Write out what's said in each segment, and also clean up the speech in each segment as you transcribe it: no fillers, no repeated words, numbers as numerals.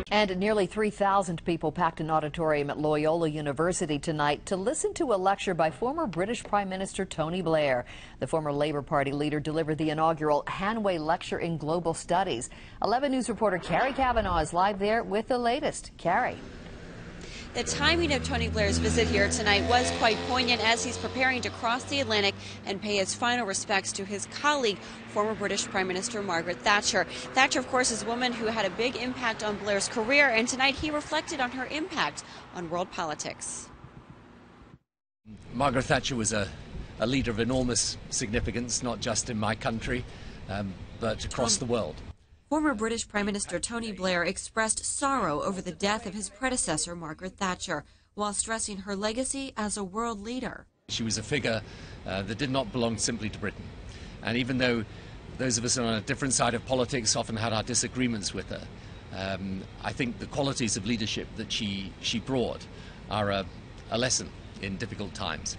And nearly 3,000 people packed an auditorium at Loyola University tonight to listen to a lecture by former British Prime Minister Tony Blair. The former Labour Party leader delivered the inaugural Hanway Lecture in Global Studies. 11 News reporter Kerry Cavanaugh is live there with the latest. Kerry. The timing of Tony Blair's visit here tonight was quite poignant as he's preparing to cross the Atlantic and pay his final respects to his colleague, former British Prime Minister Margaret Thatcher. Thatcher, of course, is a woman who had a big impact on Blair's career, and tonight he reflected on her impact on world politics. Margaret Thatcher was a leader of enormous significance, not just in my country, but across the world. Former British Prime Minister Tony Blair expressed sorrow over the death of his predecessor, Margaret Thatcher, while stressing her legacy as a world leader. She was a figure that did not belong simply to Britain. And even though those of us on a different side of politics often had our disagreements with her, I think the qualities of leadership that she brought are a lesson in difficult times.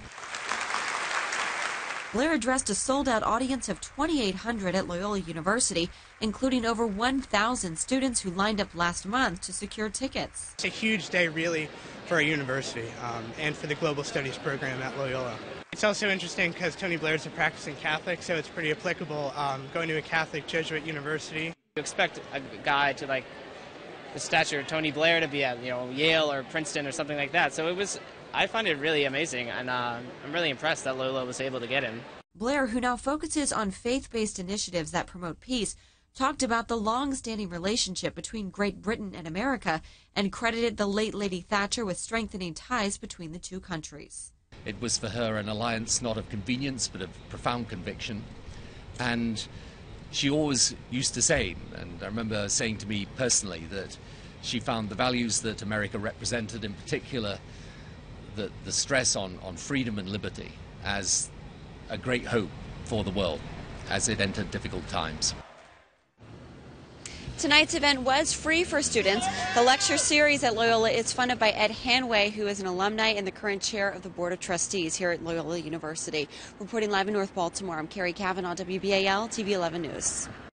Blair addressed a sold-out audience of 2,800 at Loyola University, including over 1,000 students who lined up last month to secure tickets. It's a huge day, really, for our university and for the Global Studies program at Loyola. It's also interesting because Tony Blair's a practicing Catholic, so it's pretty applicable going to a Catholic Jesuit university. You expect a guy to like the stature of Tony Blair to be at Yale or Princeton or something like that. So I find it really amazing, and I'm really impressed that Loyola was able to get him. Blair, who now focuses on faith-based initiatives that promote peace, talked about the long-standing relationship between Great Britain and America and credited the late Lady Thatcher with strengthening ties between the two countries. It was for her an alliance not of convenience but of profound conviction, and she always used to say, and I remember saying to me personally, that she found the values that America represented, in particular the stress on freedom and liberty, as a great hope for the world as it entered difficult times. Tonight's event was free for students. The lecture series at Loyola is funded by Ed Hanway, who is an alumni and the current chair of the Board of Trustees here at Loyola University. Reporting live in North Baltimore, I'm Kerry Cavanaugh, WBAL-TV 11 News.